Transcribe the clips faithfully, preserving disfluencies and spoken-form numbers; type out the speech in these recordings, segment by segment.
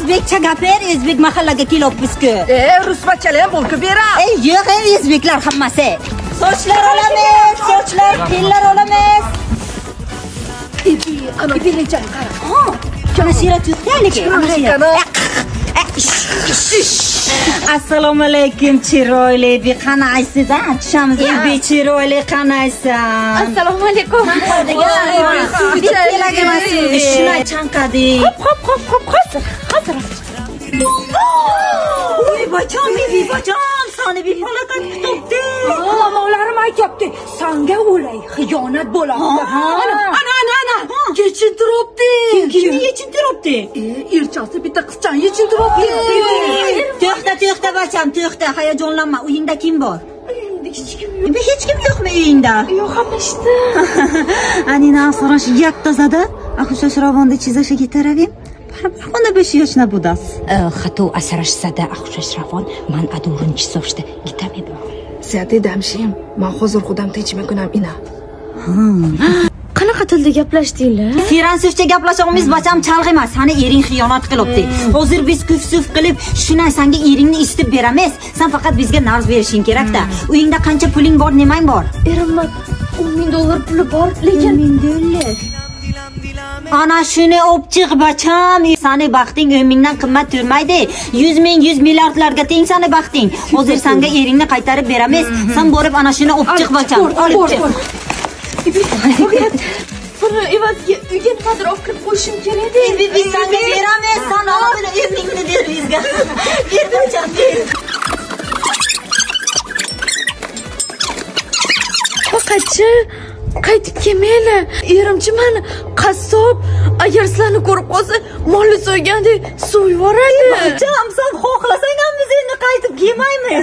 o'zbekcha gapir, o'zbek mahallaga kelibmiz-ku. E, ruspachalar ham bo'lib bera. Ey, yo'q, o'zbeklar hammasi. Sochlar olamiz, sochlar, qillar olamiz. Ibi, ana bilejan qara. Ha, kana sirat yo'qdaligi. Ana sirat. Assalomu alaykum, chiroyli bi qanaysiz? Tushamiz, bi chiroyli qanaysan? Assalomu alaykum. Shunday chanqadik. Hop, hop, hop, hop, hozir, hozir. Voy bacham, ey bacham, seni bir falokat kutibdi. Mamolarim aytibdi, senga o'lay, xiyonat bo'ladi. Ana, ana, ana, ana. Yechintiribdi. Kimni yechintiribdi? Erchasi bitta qizchani yechintiribdi. To'xta, to'xta bacham, to'xta, hayajonlanma. Uyingda kim bor? Uyingda hech kim yo'q. Hech kim yo'qmi uyingda? Yo'q, hammashda. Anina сораш як тазада, ахуша шравонда чизаша гитаравим. Xona besh yoshna budas. Xato asrashsada axsha shravon, man adurunchi sochda gitamedi. Siyati damshim, men hozir xudam tinchmagunam ina. Qanaqa tilda gaplashdinglar? Fransuzcha gaplashamiz bacham chalg'i emas. Seni ering xiyonat qilibdi. Hozir biz kufsuf qilib, shunday senga eringni istib beramiz. Sen faqat bizga narz berishing kerak-da. Uyingda qancha puling bor, nemang bor? Erimma o'n ming dollar puli bor, lekin o'n ming dollar. Ana shuni opchiq bacham. Seni baxting o'n mingdan qimmat turmaydi. yuz ming, yuz milliardlarga teng seni baxting. Hozir senga eringni qaytarib beramiz. Sen borib ana shuni opchiq bacham. Olib chiq. Buni evazga uyga nimadir olib kirib qo'yishim kerak edi. Biz senga beramiz. Sen ana buni o'n mingni ber bizga. Ber bacham, ber. Faqatchi qaytib kelmaylar. Erimchi meni qassob, agar sizlarni ko'rib qolsa, molni so'ygandek so'yib yuboradi. Bacham, sen xohlasang ham biz endi qaytib kelmaymiz.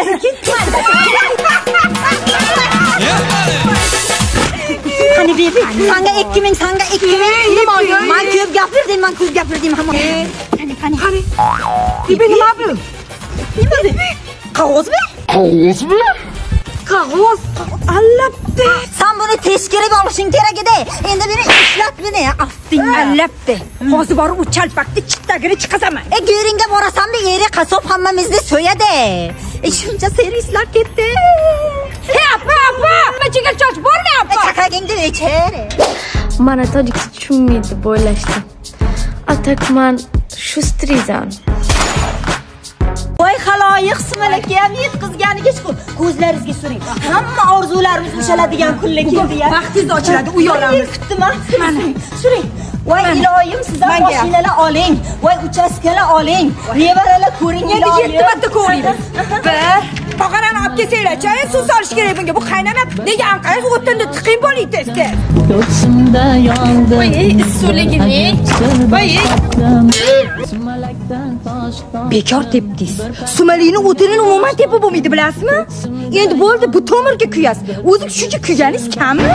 Qani bebi, senga ikki ming, senga ikki ming. Men ko'p gapirdim, men ko'p gapirdim hamma. Qani, qani. Qani. Ibi nima bu? Nima bu? Qog'ozmi? Qog'ozmi? Qog'oz. Allabdi. Sen buni teskari olishing kerak edi. Endi beni ishlat beni, afting. Allabdi. Hozir borib u chalpakni chiqtagini chiqazaman. E, go'ringga borasan-da, eri qasob hammamizni so'yadi. E, shuncha servislar ketdi. Hey, apa, apa. Nima chigil choch bormayapti? Chaqagingni o'chir. Mana tojikcha tushunmaydi deb o'ylashdim. Atakman shustrizan. Voy xaloyiq, simalakka ham yetkizganiga shukur. Ko'zlaringizga suring. Hamma orzularimiz ushaladigan kunlar keldi-ya. Vaqtingiz ochiladi, uy olamiz. Kutdim, mana. Suring. Voy iloyim, sizdan mashinalar oling. Voy uchastkalar oling. Nevaralar ko'ring, iloyim. yetti marta ko'raymiz. Bir pog'onani olib kelsanglar-chi, suv solish kerak bunga. Bu qaynana nega anqayib o'tinda tiqing bo'lib tezda. Ko'ksimda yondim. Voy, so'ligini. Voy. Bekor tepdingiz. Sumalini o'tinini umuman tepib bo'lmaydi, bilasizmi? Endi bo'ldi, bu tomirga kuyasiz. O'zi shuncha kuyaningiz kammi?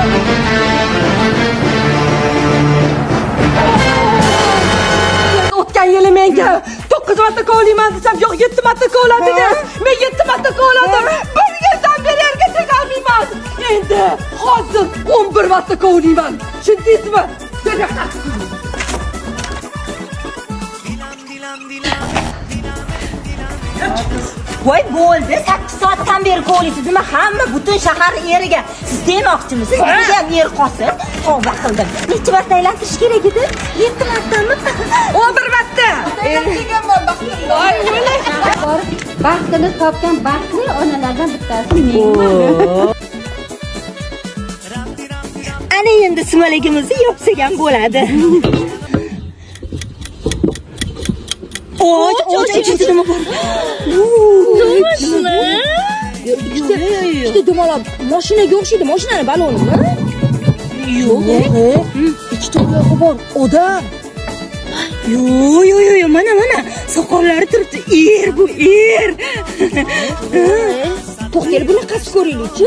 O'tgan yili menga to'qqiz marta kovlayman desam, yo'q yetti marta kovladingiz. Men yetti marta kovladim. Bir yerdan bir yerga tegolmayman. Endi hozir o'n bir marta kovlayman. Tushundingizmi? Voy bo'ldi, sakkiz soatdan beri kovlaysiz. Nima hamma butun shahar eriga siz demoqchimisiz? Sizga ham yer qosib, tavba qildim. Necha marta aylantirish kerak edi? yetti martami? o'n bir marta. Voy, o'lay. Baxtini topgan baxtli onalardan bittasi men. Ana endi sumalagimizni yopsak ham bo'ladi. Och, och, ichida nima bor? Mashina. Ikkita, ikkita dumalab mashinaga o'xshaydi, mashinani balonimi? Yo'q. Ikkita oyog'i bor, odam. Yo'q, yo'q, yo'q, mana mana soqollari turibdi. Er bu, er. To'xtaylik, buni qasib ko'raylik-chi.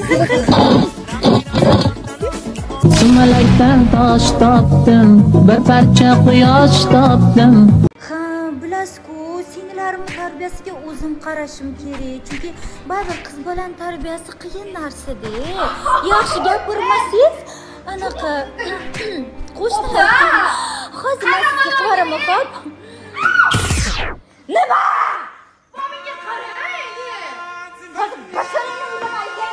Sumalakdan tosh topdim, bir parcha quyosh topdim. Ha, bilasizku, singlarim tarbiyasiga o'zim qarashim kerak. Chunki baribir qiz bolan tarbiyasi qiyin narsa-da. Yaxshi gapirmasangiz, anaqa qo'shnilar hozir sizga qaraman, xo'p? Nima? Menga qara, endi. Hozir basharani uzamaydi.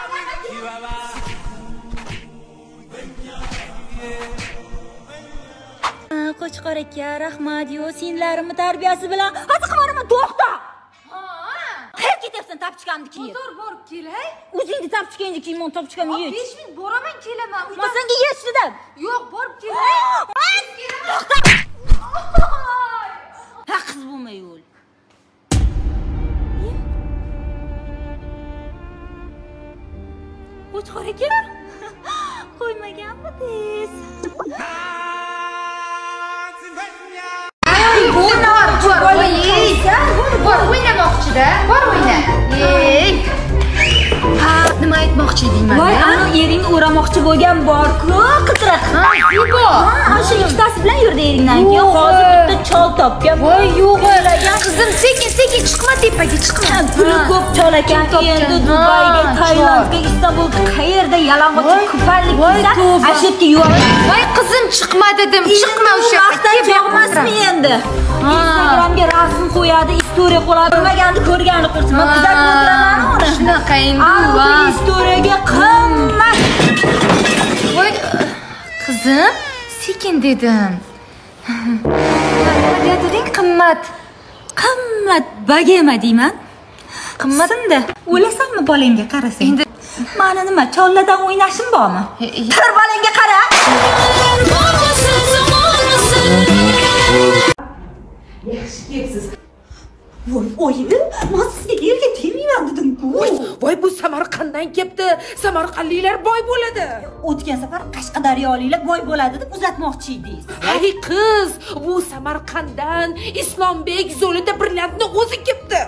Qo'chqor aka, rahmat. Yo, senlarimni tarbiyasi bilan hozir qilmarim, to'xta. Ha. Qayerga ketyapsan? Topchikamni kiyib. Bozor borib kelay. O'zingni topchikanni kiyman, topchikamni yech. besh minut boraman, kelaman. Men senga yech dedim. Yo'q, borib kelay. To'xta. Ha, qiz bo'lma yo'l. Qo'chqor aka. Qo'ymaganmisiz? Bor o'ynamoqchi-da, bor o'yna. Ey. Ha, nima aytmoqchi deyman? Voy, ana eringni o'ramoqchi bo'lgan bor-ku, qitiraq. Ha, Zibo. Ha, o'sha ikkitasi bilan yurdi eringdan keyin hozir bitta chol topgan. Voy, yo'q, qizim, sekin, sekin chiqma tepaga, chiqma. Puli ko'p chol ekan, endi Dubayga, Tailandga, Istanbulga qayerda yalang'och ko'parlik bo'lsa, ashibga yuvaman. Voy, qizim, chiqma dedim, chiqma o'sha yoqda chiqmasmi endi? Instagramga rasm qo'yadi, istoriya qo'yadi. Bilmaganni ko'rganni qilsin. Men kuzatib o'tiraman uni. Shunaqa endi va istoriyaga qimmat. voy, qizim, sekin dedim. Nima deding, qimmat? Qimmat bagema deyman. Qimmat Sinda. O'lasanmi bolangga qarasang? Endi mana nima, chollardan o'ynashim bormi? Tur bolangga qara. Yaxshi kelibsiz. Voy, oyim, men sizga erga tegmayman dedim-ku. Voy, bu Samarqanddan kelibdi. Samarqandliklar boy bo'ladi. O'tgan safar Qashqadaryoliklar boy bo'ladi deb uzatmoqchi edingiz. Hay qiz, bu Samarqanddan Islombek Zolida brilliantni o'zi kelibdi.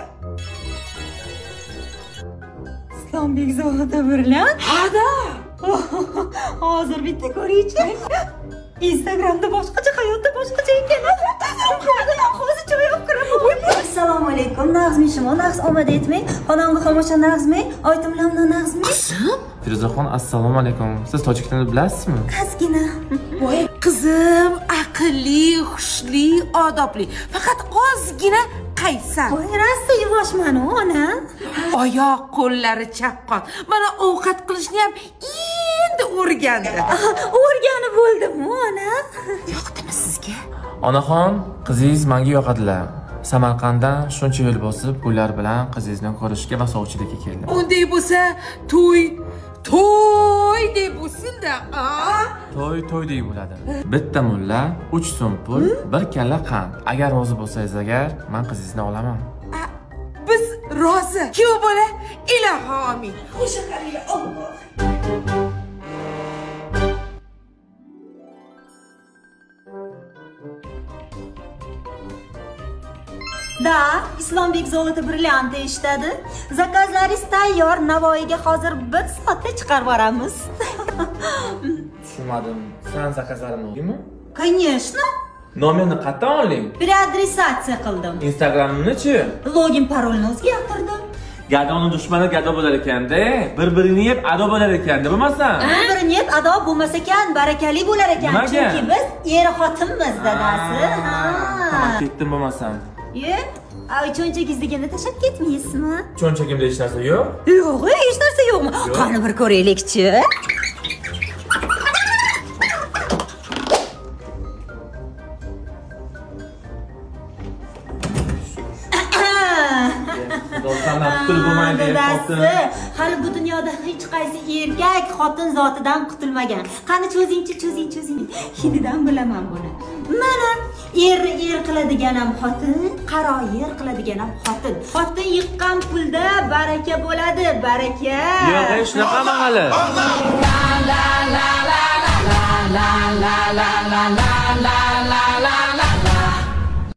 Islombek Zolida brilliant? Ha-da. Hozir bitta ko'ring-chi. Instagramda boshqacha, hayotda boshqacha ekan. Hozir cho'yib kiraman. Assalomu alaykum. Nag'zmi shimo, nag'z omad etmang. Xonamga xomosha nag'zmi? Oytimlamni nag'zmi? Qizim, Firuzaxon, assalomu alaykum. Siz tojik tilini bilasizmi? Qazgina. voy, qizim, aqlli, xushli, odobli. Faqat ozgina qaysar. Voy, rasta yuvoshman ona. Oyoq, qo'llari chaqqon. Mana ovqat qilishni ham endi o'rgandi. O'rganib bo'ldimmi ona? Yoqdimi sizga? Onaxon, qizingiz menga yoqadilar. Samarqanddan shuncha yo'l bosib, ular bilan qizingizni ko'rishga va sovchilikka keldim. Unday bo'lsa, to'y, to'y deb bo'lsin-da, a? To'y to'y deb bo'ladi. Bitta mulla, uch so'm pul, bir kalla qand. Agar rozi bo'lsangiz agar, men qizingizni olaman. Biz rozi. Kuyov bola, ilohi amin. O'sha qaranglar, Alloh. Da, Islombek Zolida brilliant eshitadi. Zakazlaringiz tayyor. Navoiyga hozir bir soatda chiqarib boramiz. Tushunmadim. Sen zakazlarimni oldingmi? Конечно. Nomerni qayerdan olding? Preadresatsiya qildim. Instagramni-chi? Login parolni o'zgartirdim. Gadoni dushmani gado bo'lar ekan-da, bir-birini yeb ado bo'lar ekan-da, bo'lmasan? Bir-birini yeb ado bo'lmas ekan, barakali bo'lar ekan. Nimaga? Chunki biz er xotinmiz dadasi. Ha. Ketdim bo'lmasam. Ye? Ay, cho'nchagingizdagini tashlab ketmaysizmi? Cho'nchagimda hech narsa yo'q. Yo'q, hech narsa yo'qmi? Qani bir ko'raylik-chi. Do'stlarlar qutulib bo'lmaydi, xotin. Hali bu dunyoda hech qaysi erkak xotin zotidan qutulmagan. Qani cho'zingchi, cho'zing, cho'zing. Hinidan bilaman buni. Mana er er qiladigan ham xotin, qaro yer qiladigan ham xotin. Xotin yiqqan pulda baraka bo'ladi, baraka. Yo'q, hech naqa hali. La la la la la la la la la la la la la